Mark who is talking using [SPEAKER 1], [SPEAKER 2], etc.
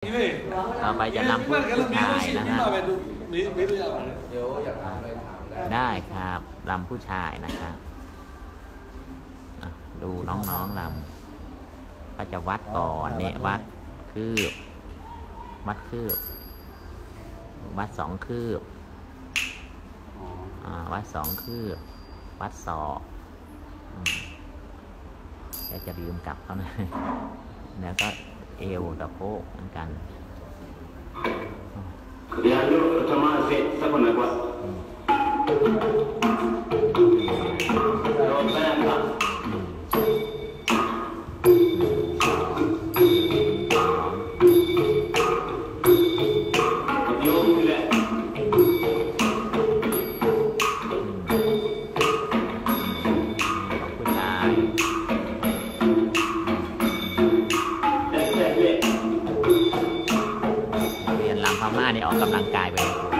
[SPEAKER 1] ต่อไปจะนำผู้ชายนะฮะได้ครับลำผู้ชายนะครับดูน้องๆลำก็จะวัดก่อนเนี่ยวัดคืบวัดคืบวัด2 คืบวัด2 คืบวัดศอกจะลืมกลับเขาหน่อยแล้วก็เอวตะโพกเหมือนกันเรียนรำพม่านี่ออกกำลังกายไปเลย